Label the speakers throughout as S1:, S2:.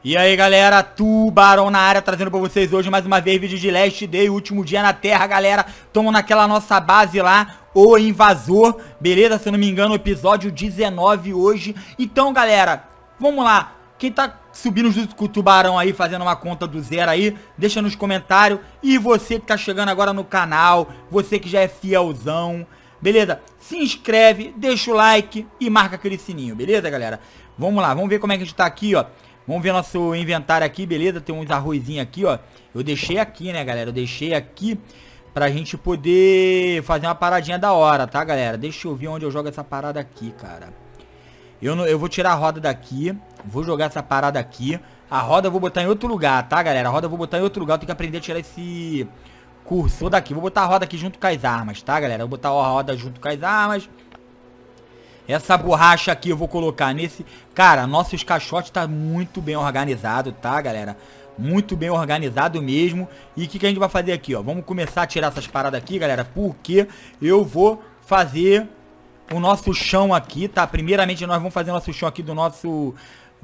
S1: E aí galera, Tubarão na área, trazendo pra vocês hoje mais uma vez vídeo de Last Day, último dia na Terra, galera. Tamo naquela nossa base lá, o Invasor, beleza? Se eu não me engano, episódio 19 hoje. Então galera, vamos lá. Quem tá subindo junto com o Tubarão aí, fazendo uma conta do zero aí, deixa nos comentários. E você que tá chegando agora no canal, você que já é fielzão, beleza? Se inscreve, deixa o like e marca aquele sininho, beleza galera? Vamos lá, vamos ver como é que a gente tá aqui, ó. Vamos ver nosso inventário aqui, beleza? Tem uns arrozinhos aqui, ó. Eu deixei aqui, né, galera? Eu deixei aqui pra gente poder fazer uma paradinha da hora, tá, galera? Deixa eu ver onde eu jogo essa parada aqui, cara. Eu vou tirar a roda daqui. Vou jogar essa parada aqui. A roda eu vou botar em outro lugar, tá, galera? A roda eu vou botar em outro lugar. Eu tenho que aprender a tirar esse cursor daqui. Vou botar a roda aqui junto com as armas, tá, galera? Vou botar a roda junto com as armas. Essa borracha aqui eu vou colocar nesse... Cara, nossos caixotes tá muito bem organizado, tá, galera? Muito bem organizado mesmo. E o que a gente vai fazer aqui, ó? Vamos começar a tirar essas paradas aqui, galera. Porque eu vou fazer o nosso chão aqui, tá? Primeiramente nós vamos fazer o nosso chão aqui do nosso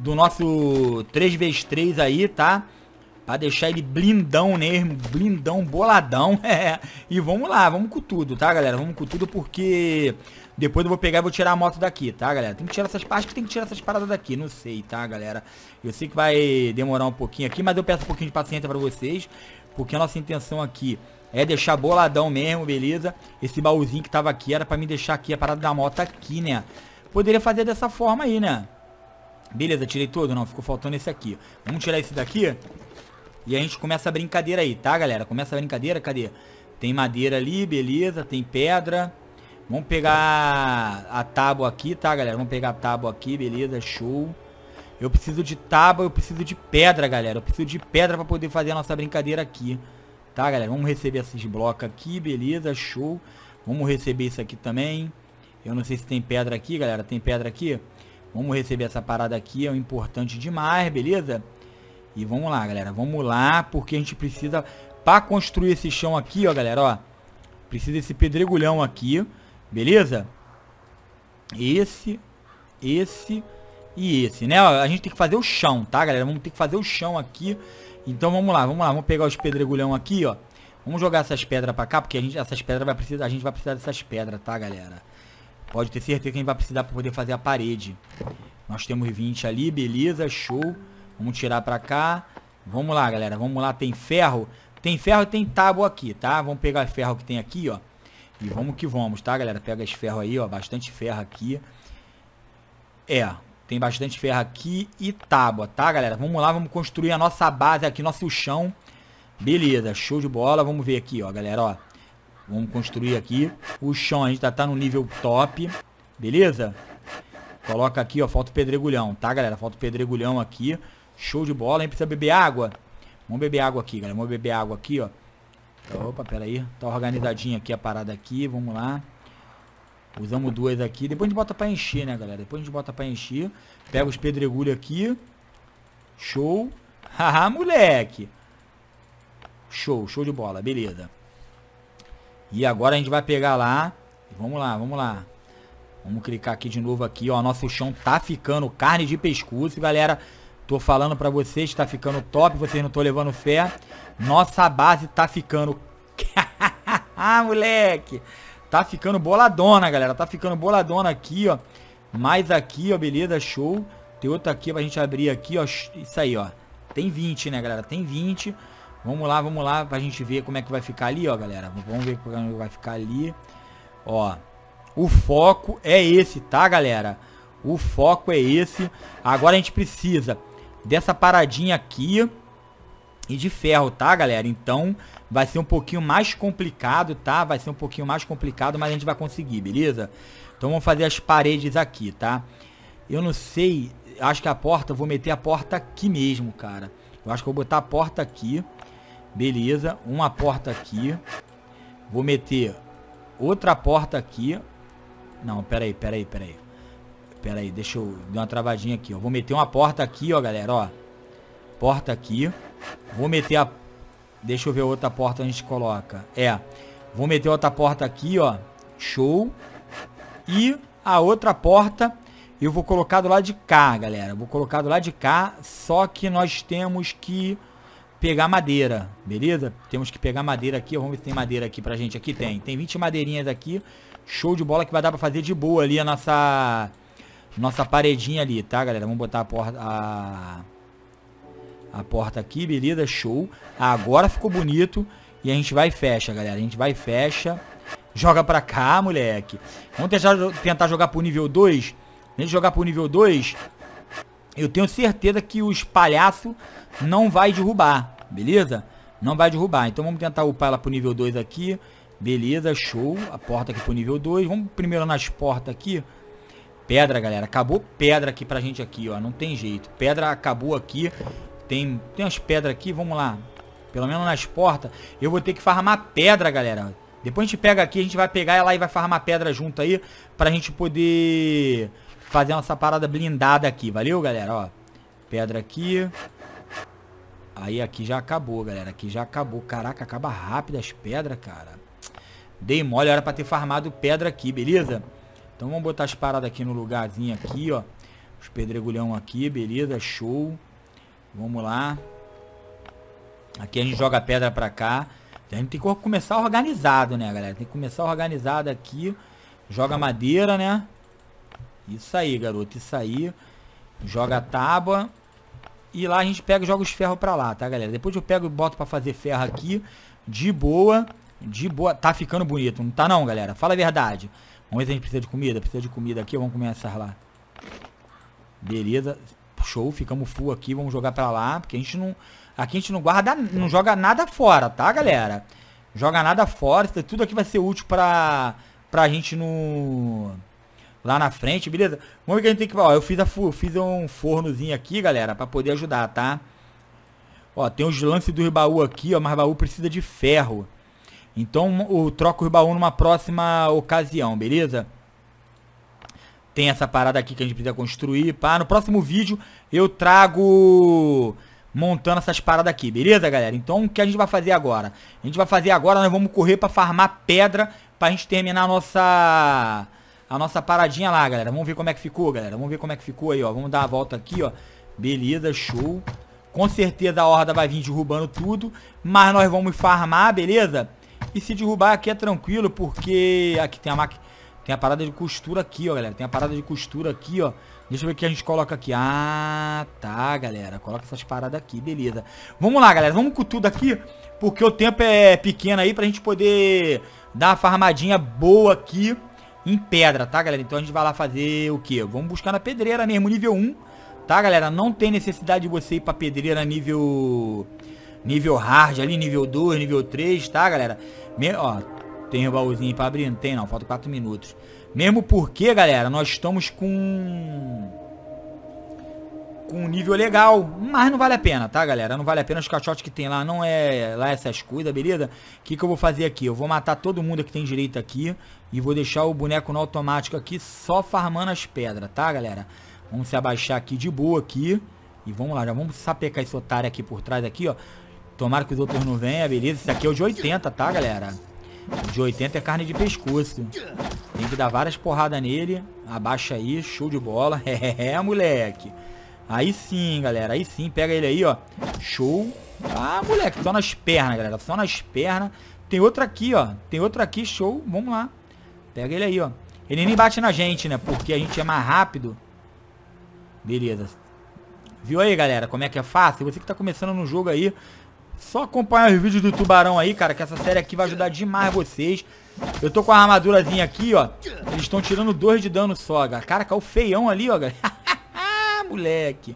S1: 3x3 aí, tá? Pra deixar ele blindão mesmo, blindão, boladão. E vamos lá, vamos com tudo, tá, galera? Vamos com tudo porque depois eu vou pegar e vou tirar a moto daqui, tá, galera? Tem que tirar essas partes, tem que tirar essas paradas daqui, não sei, tá, galera? Eu sei que vai demorar um pouquinho aqui, mas eu peço um pouquinho de paciência pra vocês, porque a nossa intenção aqui é deixar boladão mesmo, beleza? Esse baúzinho que tava aqui era pra me deixar aqui a parada da moto aqui, né? Poderia fazer dessa forma aí, né? Beleza, tirei todo? Não, ficou faltando esse aqui. Vamos tirar esse daqui e a gente começa a brincadeira aí, tá, galera? Começa a brincadeira, cadê? Tem madeira ali, beleza, tem pedra. Vamos pegar a tábua aqui, tá, galera? Vamos pegar a tábua aqui, beleza, show. Eu preciso de tábua, eu preciso de pedra, galera. Eu preciso de pedra pra poder fazer a nossa brincadeira aqui. Tá, galera? Vamos receber esses blocos aqui, beleza, show. Vamos receber isso aqui também. Eu não sei se tem pedra aqui, galera. Tem pedra aqui? Vamos receber essa parada aqui, é um importante demais, beleza? E vamos lá, galera. Vamos lá, porque a gente precisa... Pra construir esse chão aqui, ó, galera, ó. Precisa desse pedregulhão aqui, beleza? Esse e esse, né? Ó, a gente tem que fazer o chão, tá, galera? Vamos ter que fazer o chão aqui. Então vamos lá, vamos lá. Vamos pegar os pedregulhão aqui, ó. Vamos jogar essas pedras pra cá, porque a gente vai precisar dessas pedras, tá, galera? Pode ter certeza que a gente vai precisar pra poder fazer a parede. Nós temos 20 ali, beleza, show. Vamos tirar pra cá. Vamos lá, galera, vamos lá. Tem ferro? Tem ferro e tem tábua aqui, tá? Vamos pegar o ferro que tem aqui, ó. E vamos que vamos, tá, galera? Pega esse ferro aí, ó. Bastante ferro aqui. Tem bastante ferro aqui e tábua, tá, galera? Vamos lá, vamos construir a nossa base aqui, nosso chão. Beleza, show de bola. Vamos ver aqui, ó, galera, ó. Vamos construir aqui. O chão, a gente tá no nível top. Beleza? Coloca aqui, ó. Falta o pedregulhão, tá, galera? Falta o pedregulhão aqui. Show de bola. A gente precisa beber água. Vamos beber água aqui, galera. Vamos beber água aqui, ó. Opa, pera aí. Tá organizadinha aqui a parada aqui. Vamos lá. Usamos duas aqui. Depois a gente bota pra encher, né, galera? Depois a gente bota pra encher. Pega os pedregulhos aqui. Show. Haha, moleque. Show, show de bola. Beleza. E agora a gente vai pegar lá. Vamos lá, vamos lá. Vamos clicar aqui de novo aqui, ó. Nosso chão tá ficando carne de pescoço, galera. Tô falando pra vocês, tá ficando top. Vocês não estão levando fé. Nossa base tá ficando... Ah, moleque. Tá ficando boladona, galera. Tá ficando boladona aqui, ó. Mais aqui, ó. Beleza, show. Tem outra aqui pra gente abrir aqui, ó. Isso aí, ó. Tem 20, né, galera? Tem 20. Vamos lá, pra gente ver como é que vai ficar ali, ó, galera. Vamos ver como é que vai ficar ali. Ó. O foco é esse, tá, galera? O foco é esse. Agora a gente precisa dessa paradinha aqui e de ferro, tá, galera? Então vai ser um pouquinho mais complicado, tá? Vai ser um pouquinho mais complicado, mas a gente vai conseguir, beleza? Então vamos fazer as paredes aqui, tá? Eu não sei, acho que a porta, eu vou meter a porta aqui mesmo, cara. Eu acho que eu vou botar a porta aqui. Beleza, uma porta aqui. Vou meter outra porta aqui. Não, pera aí. Pera aí, deixa eu dar uma travadinha aqui, ó. Vou meter uma porta aqui, ó, galera, ó. Porta aqui. Vou meter a... Deixa eu ver a outra porta onde a gente coloca. Vou meter outra porta aqui, ó. Show. E a outra porta eu vou colocar do lado de cá, galera. Vou colocar do lado de cá, só que nós temos que pegar madeira, beleza? Temos que pegar madeira aqui, vamos ver se tem madeira aqui pra gente. Aqui tem 20 madeirinhas aqui. Show de bola, que vai dar pra fazer de boa ali a nossa paredinha ali, tá, galera? Vamos botar a porta aqui, beleza? Show. Agora ficou bonito. E a gente vai e fecha, galera. A gente vai e fecha. Joga pra cá, moleque. Vamos tentar jogar pro nível 2. A gente jogar pro nível 2, eu tenho certeza que os palhaços não vai derrubar, beleza? Não vai derrubar. Então vamos tentar upar ela pro nível 2 aqui. Beleza, show. A porta aqui pro nível 2. Vamos primeiro nas portas aqui. Pedra, galera. Acabou pedra aqui pra gente aqui, ó. Não tem jeito. Pedra acabou aqui. Tem umas pedras aqui, vamos lá. Pelo menos nas portas. Eu vou ter que farmar pedra, galera. Depois a gente pega aqui, a gente vai pegar ela e vai farmar pedra junto aí. Pra gente poder fazer nossa parada blindada aqui. Valeu, galera, ó. Pedra aqui. Aí aqui já acabou, galera. Aqui já acabou. Caraca, acaba rápido as pedras, cara. Dei mole, era pra ter farmado pedra aqui, beleza? Então vamos botar as paradas aqui no lugarzinho aqui, ó. Os pedregulhão aqui, beleza? Show. Vamos lá. Aqui a gente joga a pedra pra cá. A gente tem que começar organizado, né, galera? Tem que começar organizado aqui. Joga madeira, né? Isso aí, garoto. Isso aí. Joga a tábua. E lá a gente pega e joga os ferros pra lá, tá, galera? Depois eu pego e boto pra fazer ferro aqui. De boa. De boa. Tá ficando bonito. Não tá não, galera? Fala a verdade. Vamos ver se a gente precisa de comida. Precisa de comida aqui. Vamos começar lá. Beleza. Show. Ficamos full aqui. Vamos jogar pra lá. Porque a gente não... Aqui a gente não guarda, não joga nada fora, tá, galera? Joga nada fora. Isso tudo aqui vai ser útil pra gente no... Lá na frente, beleza? Vamos ver que a gente tem que... Ó, eu fiz um fornozinho aqui, galera, pra poder ajudar, tá? Ó, tem os lances do baú aqui, ó, mas o baú precisa de ferro. Então eu troco o baú numa próxima ocasião, beleza? Tem essa parada aqui que a gente precisa construir, pá. No próximo vídeo eu trago... montando essas paradas aqui, beleza, galera? Então, o que a gente vai fazer agora? A gente vai fazer agora, nós vamos correr pra farmar pedra pra gente terminar a nossa paradinha lá, galera. Vamos ver como é que ficou, galera. Vamos ver como é que ficou aí, ó. Vamos dar a volta aqui, ó. Beleza, show. Com certeza a horda vai vir derrubando tudo, mas nós vamos farmar, beleza? E se derrubar aqui é tranquilo, porque aqui tem a máquina... Tem a parada de costura aqui, ó, galera. Tem a parada de costura aqui, ó. Deixa eu ver o que a gente coloca aqui. Ah, tá, galera. Coloca essas paradas aqui, beleza. Vamos lá, galera. Vamos com tudo aqui, porque o tempo é pequeno aí pra gente poder dar uma farmadinha boa aqui em pedra, tá, galera? Então a gente vai lá fazer o quê? Vamos buscar na pedreira mesmo, nível 1, tá, galera? Não tem necessidade de você ir pra pedreira nível hard ali, nível 2, nível 3, tá, galera? Ó, tem o baúzinho pra abrir? Não tem, não. Falta 4 minutos. Mesmo porque, galera, nós estamos com um nível legal. Mas não vale a pena, tá, galera? Não vale a pena. Os caixotes que tem lá não é lá essas coisas, beleza? O que eu vou fazer aqui? Eu vou matar todo mundo que tem direito aqui. E vou deixar o boneco no automático aqui, só farmando as pedras, tá, galera? Vamos se abaixar aqui de boa aqui. E vamos lá, já vamos sapecar esse otário aqui por trás aqui, ó. Tomara que os outros não venham, beleza? Esse aqui é o de 80, tá, galera? O de 80 é carne de pescoço. Tem que dar várias porradas nele. Abaixa aí, show de bola. É, moleque. Aí sim, galera. Aí sim, pega ele aí, ó. Show. Ah, moleque, só nas pernas, galera. Só nas pernas. Tem outro aqui, ó. Tem outro aqui, show. Vamos lá. Pega ele aí, ó. Ele nem bate na gente, né? Porque a gente é mais rápido. Beleza. Viu aí, galera, como é que é fácil? Você que tá começando no jogo aí, só acompanhar os vídeos do Tubarão aí, cara, que essa série aqui vai ajudar demais vocês. Eu tô com a armadurazinha aqui, ó. Eles estão tirando 2 de dano só, galera. Cara, caiu feião ali, ó, galera. Moleque.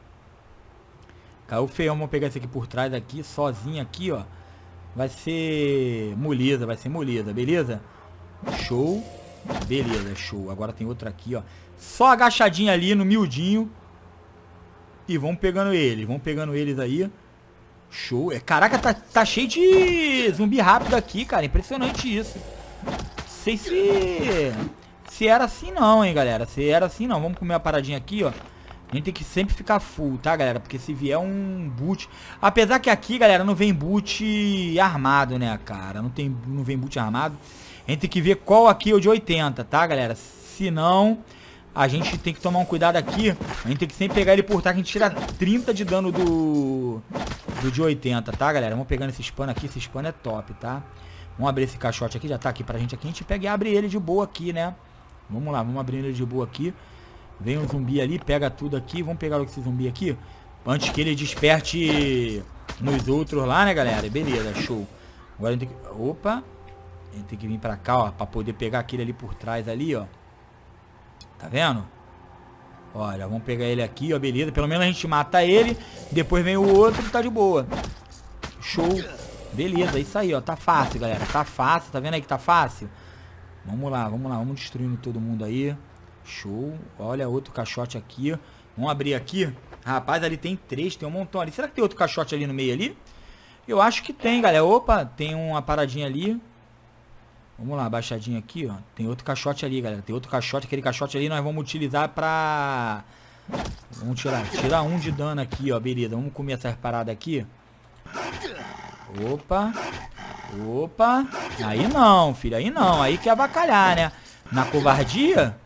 S1: Caiu feião. Vamos pegar esse aqui por trás aqui, sozinho aqui, ó. Vai ser moleza, beleza? Show. Beleza, show. Agora tem outro aqui, ó. Só agachadinho ali no miudinho. E vamos pegando eles aí. Show. Caraca, tá cheio de zumbi rápido aqui, cara. Impressionante isso. Não sei se era assim não, hein, galera. Se era assim não. Vamos comer uma paradinha aqui, ó. A gente tem que sempre ficar full, tá, galera? Porque se vier um boot... Apesar que aqui, galera, não vem boot armado, né, cara? Não vem boot armado. A gente tem que ver qual aqui é o de 80, tá, galera? Se não... a gente tem que tomar um cuidado aqui. A gente tem que sempre pegar ele por trás, que a gente tira 30 de dano do de 80, tá, galera? Vamos pegando esse spano aqui. Esse spano é top, tá? Vamos abrir esse caixote aqui, já tá aqui pra gente aqui. A gente pega e abre ele de boa aqui, né? Vamos lá, vamos abrir ele de boa aqui. Vem um zumbi ali, pega tudo aqui. Vamos pegar esse zumbi aqui antes que ele desperte nos outros lá, né, galera? Beleza, show. Agora a gente tem que... Opa! A gente tem que vir pra cá, ó, pra poder pegar aquele ali por trás ali, ó. Tá vendo? Olha, vamos pegar ele aqui, ó, beleza. Pelo menos a gente mata ele, depois vem o outro e tá de boa. Show. Beleza, isso aí, ó. Tá fácil, galera. Tá fácil, tá vendo aí que tá fácil? Vamos lá, vamos lá. Vamos destruindo todo mundo aí. Show. Olha, outro caixote aqui. Vamos abrir aqui. Rapaz, ali tem 3, tem um montão ali. Será que tem outro caixote ali no meio ali? Eu acho que tem, galera. Opa, tem uma paradinha ali. Vamos lá, baixadinha aqui, ó. Tem outro caixote ali, galera. Tem outro caixote. Aquele caixote ali nós vamos utilizar pra... Vamos tirar 1 de dano aqui, ó. Beleza, vamos comer essas paradas aqui. Opa. Opa. Aí não, filho. Aí não. Aí que é abacalhar, né? Na covardia.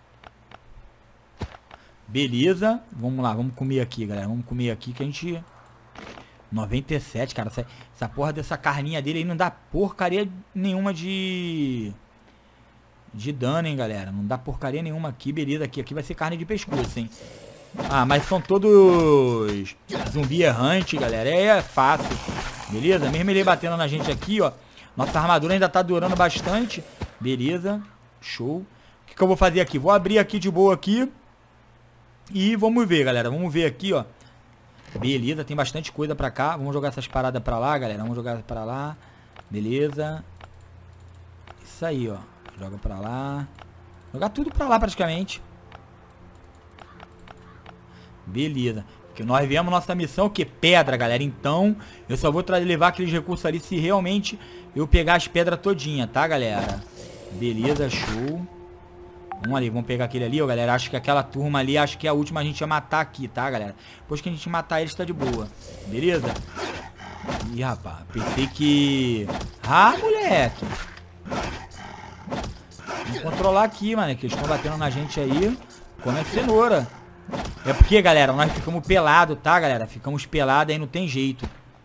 S1: Beleza. Vamos lá, vamos comer aqui, galera. Vamos comer aqui que a gente... 97, cara. Essa porra dessa carninha dele aí não dá porcaria nenhuma de dano, hein, galera. Não dá porcaria nenhuma aqui. Beleza, aqui vai ser carne de pescoço, hein. Ah, mas são todos zumbi errante, galera. É fácil. Beleza? Mesmo ele batendo na gente aqui, ó. Nossa armadura ainda tá durando bastante. Beleza. Show. O que eu vou fazer aqui? Vou abrir aqui de boa aqui. E vamos ver, galera. Vamos ver aqui, ó. Beleza, tem bastante coisa pra cá. Vamos jogar essas paradas pra lá, galera. Vamos jogar pra lá. Beleza. Isso aí, ó. Joga pra lá. Jogar tudo pra lá, praticamente. Beleza. Porque nós viemos nossa missão, que pedra, galera. Então, eu só vou levar aqueles recursos ali se realmente eu pegar as pedras todinha, tá, galera? Beleza, show. Vamos ali, vamos pegar aquele ali, ó, galera. Acho que aquela turma ali, acho que é a última a gente ia matar aqui, tá, galera? Depois que a gente matar eles, tá de boa. Beleza? Ih, rapaz, pensei que... Ah, moleque! Vamos controlar aqui, mano, que eles estão batendo na gente aí. Come a cenoura. É porque, galera, nós ficamos pelados, tá, galera? Ficamos pelados aí, não tem jeito.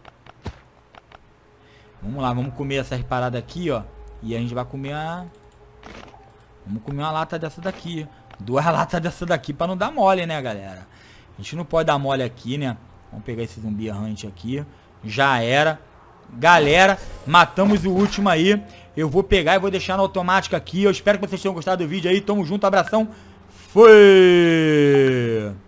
S1: Vamos lá, vamos comer essas paradas aqui, ó. E a gente vai comer a... Vamos comer uma lata dessa daqui. 2 latas dessa daqui pra não dar mole, né, galera? A gente não pode dar mole aqui, né? Vamos pegar esse zumbi errante aqui. Já era. Galera, matamos o último aí. Eu vou pegar e vou deixar no automático aqui. Eu espero que vocês tenham gostado do vídeo aí. Tamo junto, abração. Foi!